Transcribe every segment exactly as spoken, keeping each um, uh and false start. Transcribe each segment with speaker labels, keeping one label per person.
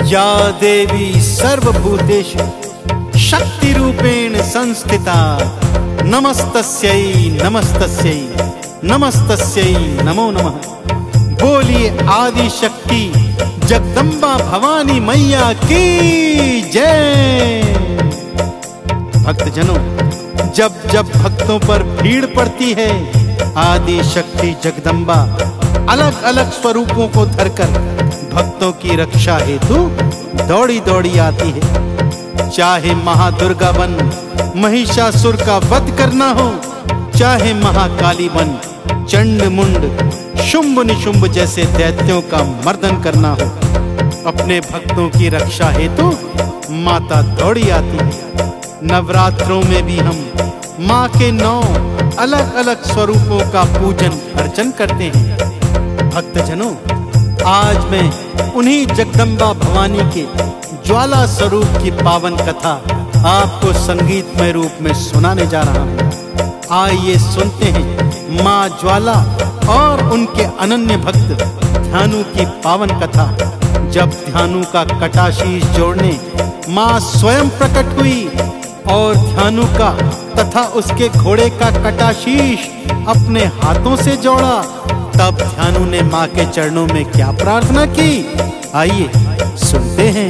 Speaker 1: या देवी सर्वभूतेषु शक्ति रूपेण संस्थिता नमस्तस्यै नमस्तस्यै नमस्तस्यै नमो नमः। बोलिए आदि शक्ति जगदम्बा भवानी मैया की जय। भक्तजनों, जब जब भक्तों पर भीड़ पड़ती है, आदि शक्ति जगदम्बा अलग अलग स्वरूपों को धरकर भक्तों की रक्षा हेतु दौड़ी दौड़ी आती है। चाहे महादुर्गा बन महिषासुर का वध करना हो, चाहे महाकाली बन चंड मुंड शुंभ निशुंभ जैसे दैत्यों का मर्दन करना हो, अपने भक्तों की रक्षा हेतु माता दौड़ी आती है। नवरात्रों में भी हम माँ के नौ अलग अलग स्वरूपों का पूजन अर्चन करते हैं। भक्तजनों, आज मैं उन्हीं जगदम्बा भवानी के ज्वाला स्वरूप की पावन कथा आपको संगीतमय रूप में सुनाने जा रहा हूँ। आइए सुनते हैं माँ ज्वाला और उनके अनन्य भक्त ध्यानु की पावन कथा। जब ध्यानु का कटाशीष जोड़ने माँ स्वयं प्रकट हुई और ध्यानु का तथा उसके घोड़े का कटाशीष अपने हाथों से जोड़ा, तब ध्यानु ने माँ के चरणों में क्या प्रार्थना की, आइए सुनते हैं।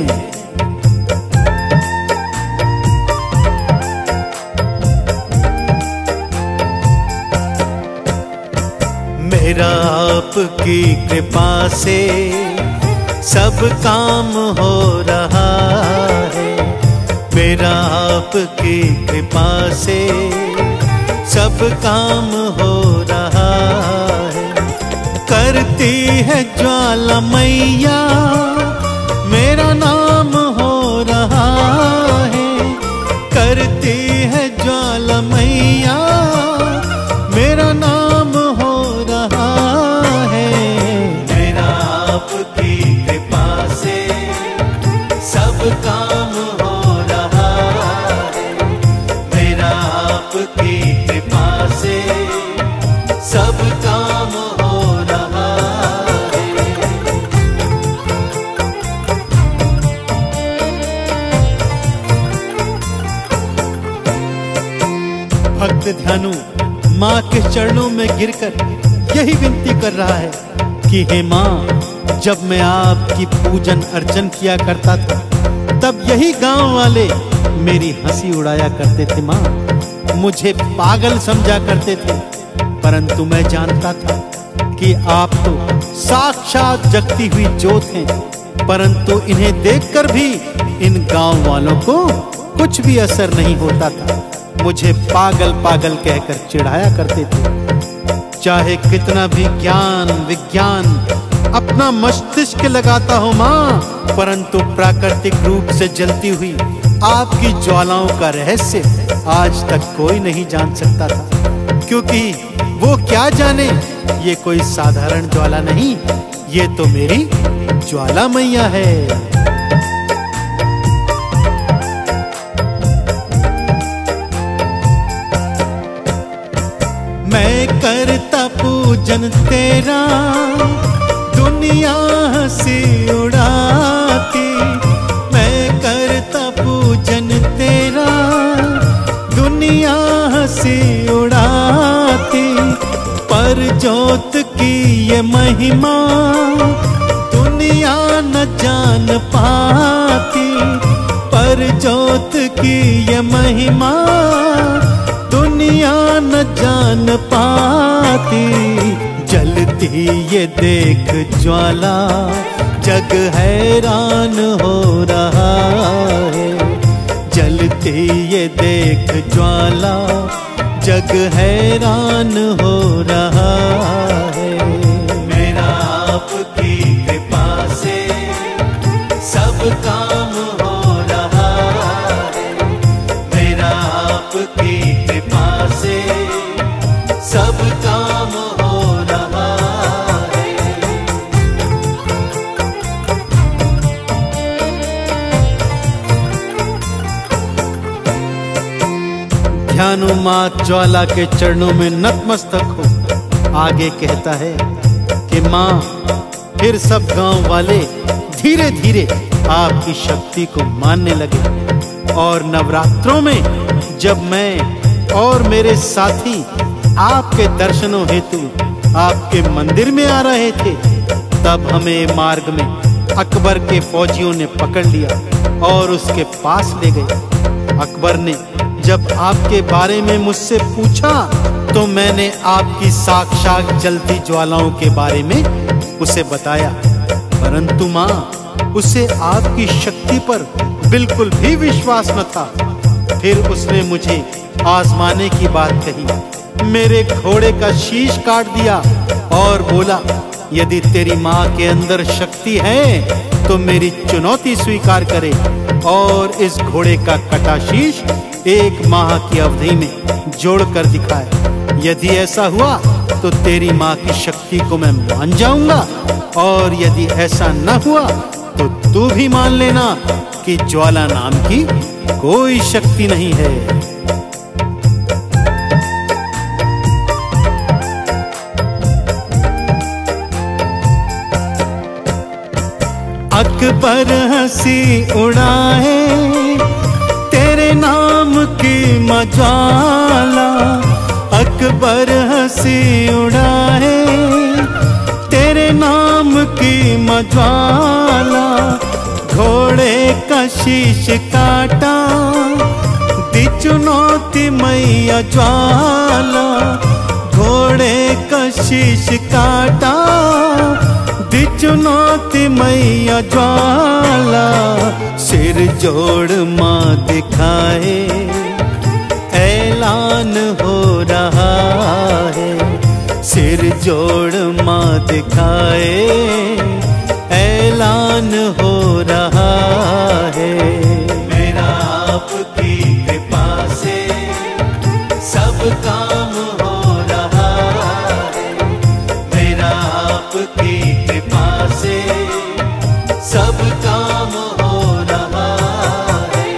Speaker 1: मेरा आपकी कृपा से सब काम हो रहा है, मेरा आपकी कृपा से सब काम हो रहा है। करती है ज्वाला मैया मेरा नाम हो रहा है, करती है ज्वाला मैया मेरा नाम हो रहा है। मेरा आपकी कृपा से सब काम हो रहा है, मेरा आपकी कृपा से सब काम हो रहा है। भक्त ध्यानु माँ के चरणों में गिरकर यही विनती कर रहा है कि हे माँ, जब मैं आपकी पूजन अर्चन किया करता था, तब यही गांव वाले मेरी हंसी उड़ाया करते थे। माँ, मुझे पागल समझा करते थे, परंतु मैं जानता था कि आप तो साक्षात जगती हुई ज्योत हैं। परंतु इन्हें देखकर भी इन गांव वालों को कुछ भी असर नहीं होता था। मुझे पागल पागल कहकर चिढ़ाया करते थे। चाहे कितना भी ज्ञान विज्ञान अपना मस्तिष्क लगाता हो माँ, परंतु प्राकृतिक रूप से जलती हुई आपकी ज्वालाओं का रहस्य आज तक कोई नहीं जान सकता था। क्योंकि वो क्या जाने, ये कोई साधारण ज्वाला नहीं, ये तो मेरी ज्वाला मैया है। मैं करता पूजन तेरा दुनिया हंसी उड़ाती, मैं करता पूजन तेरा दुनिया हंसी उड़ाती। पर ज्योत की ये महिमा दुनिया न जान पाती, पर ज्योत की ये महिमा दुनिया न जान पाती। जलती ये देख ज्वाला जग हैरान हो रहा है, जलती ये देख ज्वाला जग हैरान हो रहा है। मेरा आपकी कृपा से सब काम हो रहा है, मेरा आपकी कृपा से सब काम हो रहा है। ध्यानु माँ ज्वाला के चरणों में नतमस्तक हो आगे कहता है कि माँ, फिर सब गांव वाले धीरे धीरे आपकी शक्ति को मानने लगे। और नवरात्रों में जब मैं और मेरे साथी आपके दर्शनों हेतु आपके मंदिर में आ रहे थे, तब हमें मार्ग में अकबर के फौजियों ने पकड़ लिया और उसके पास ले गए। अकबर ने जब आपके बारे में मुझसे पूछा तो मैंने आपकी साक्षात जलती ज्वालाओं के बारे में उसे बताया, परंतु माँ, उसे आपकी शक्ति पर बिल्कुल भी विश्वास न था। फिर उसने मुझे आजमाने की बात कही, मेरे घोड़े का शीश काट दिया और बोला, यदि तेरी माँ के अंदर शक्ति है तो मेरी चुनौती स्वीकार करे और इस घोड़े का कटा शीश एक माह की अवधि में जोड़कर दिखाए। यदि ऐसा हुआ तो तेरी माँ की शक्ति को मैं मान जाऊंगा, और यदि ऐसा न हुआ तो तू भी मान लेना कि ज्वाला नाम की कोई शक्ति नहीं है। अकबर हंसी उड़ाए तेरे नाम की मज्वाला, अकबर हंसी उड़ाए तेरे नाम की मज्वाला। घोड़े का शीश काटा दी चुनौती मैया ज्वाला, घोड़े का शीश काटा दी चुनौती मैया ज्वाला। सिर जोड़ माँ दिखाए ऐलान हो रहा है, सिर जोड़ माँ दिखाए ऐलान हो रहा है। मेरा आपकी कृपा से सब काम हो रहा है, मेरा आपकी कृपा से सब काम हो रहा है।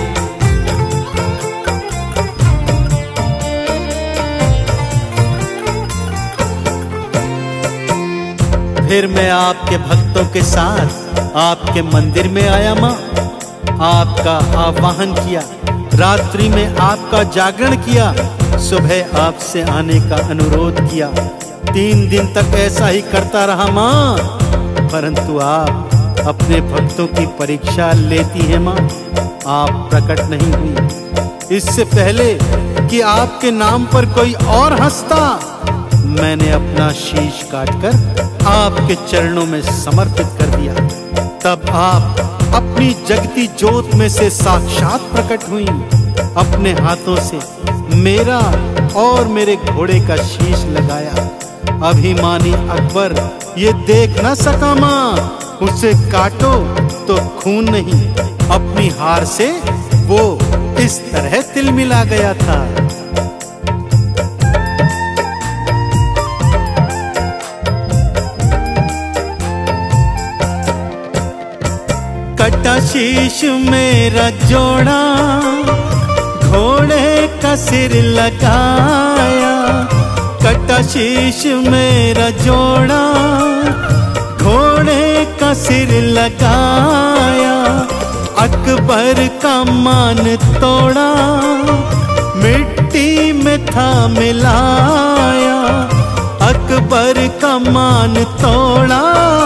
Speaker 1: फिर मैं आपके भक्तों के साथ आपके मंदिर में आया माँ, आपका आवाहन किया, रात्रि में आपका जागरण किया, सुबह आपसे आने का अनुरोध किया। तीन दिन तक ऐसा ही करता रहा माँ, परंतु आप अपने भक्तों की परीक्षा लेती हैं माँ, आप प्रकट नहीं हुई। इससे पहले कि आपके नाम पर कोई और हंसता, मैंने अपना शीश काटकर आपके चरणों में समर्पित कर दिया। तब आप अपनी जगती ज्योत में से साक्षात प्रकट हुई, अपने हाथों से मेरा और मेरे घोड़े का शीश लगाया। अभिमानी अकबर ये देख न सका माँ, उसे काटो तो खून नहीं, अपनी हार से वो इस तरह तिलमिला गया था। कटा शीश मेरा जोड़ा, घोड़े का सिर लगाया, कटा शीश मेरा जोड़ा, घोड़े का सिर लगाया। अकबर का मान तोड़ा, मिट्टी में था मिलाया, अकबर का मान तोड़ा,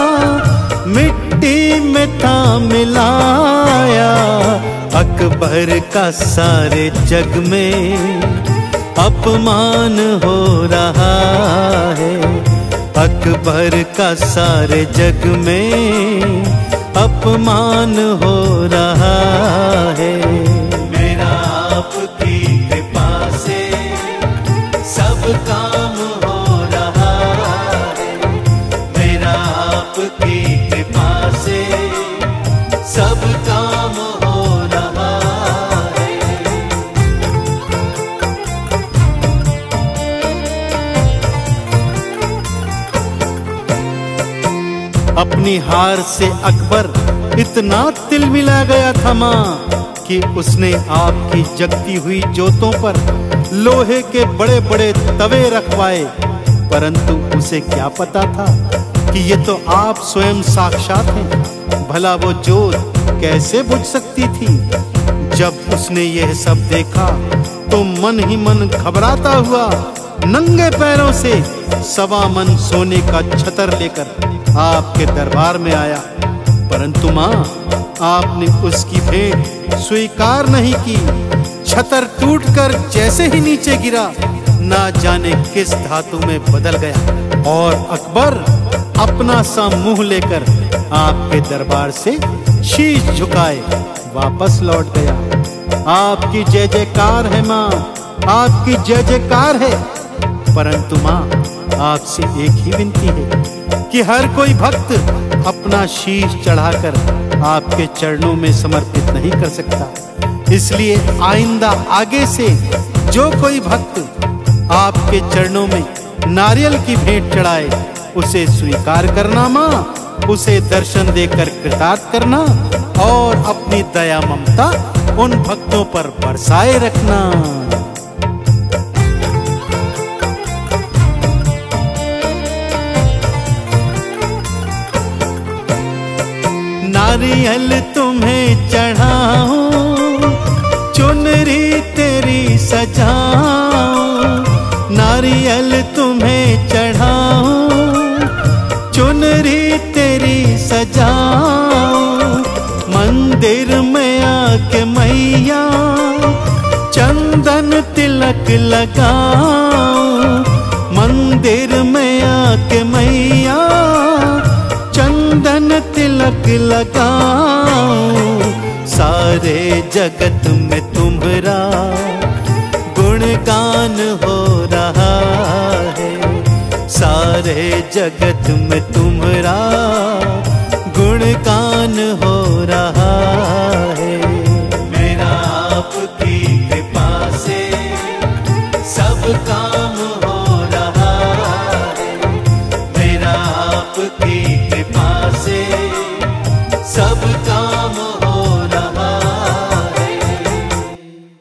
Speaker 1: मिट्टी में था मिलाया। अकबर का सारे जग में अपमान हो रहा है, अकबर का सारे जग में अपमान हो रहा है। मेरा आपकी कृपा से सब काम हो रहा है, मेरा आपकी कृपा से सब काम हो रहा है। अपनी हार से अकबर इतना तिलमिला गया था माँ कि उसने आपकी जगती हुई ज्योतों पर लोहे के बड़े बड़े तवे रखवाए, परंतु उसे क्या पता था कि ये तो आप स्वयं साक्षात हैं, भला वो ज्योत कैसे बुझ सकती थी। जब उसने यह सब देखा तो मन ही मन घबराता हुआ नंगे पैरों से सवा मन सोने का छतर लेकर आपके दरबार में आया। परंतु माँ, आपने उसकी भेंट स्वीकार नहीं की। छतर टूटकर जैसे ही नीचे गिरा, ना जाने किस धातु में बदल गया और अकबर अपना सा मुंह लेकर आपके दरबार से शीश झुकाए वापस लौट गया। आपकी जय जयकार है माँ, आपकी जय जयकार है। परंतु माँ, आपसे एक ही विनती है कि हर कोई भक्त अपना शीश चढ़ाकर आपके चरणों में समर्पित नहीं कर सकता। इसलिए आइंदा आगे से जो कोई भक्त आपके चरणों में नारियल की भेंट चढ़ाए, उसे स्वीकार करना माँ, उसे दर्शन देकर कृतार्थ करना और अपनी दया ममता उन भक्तों पर बरसाए रखना। नारियल तुम्हें चढ़ाऊं, चुनरी तेरी सजाऊं। नारियल तुम्हें चढ़ाऊं, चुनरी तेरी सजाऊं। मंदिर में आके मैया चंदन तिलक लगाऊं। मंदिर में आके मैया चंदन तिलक लगाऊं। सारे जगत में तुम्हारा गुणगान हो रहा है। सारे जगत में तुम्हारा गुणगान हो रहा है। मेरा आपकी कृपा से सब काम हो रहा है। मेरा आपकी कृपा से सब काम हो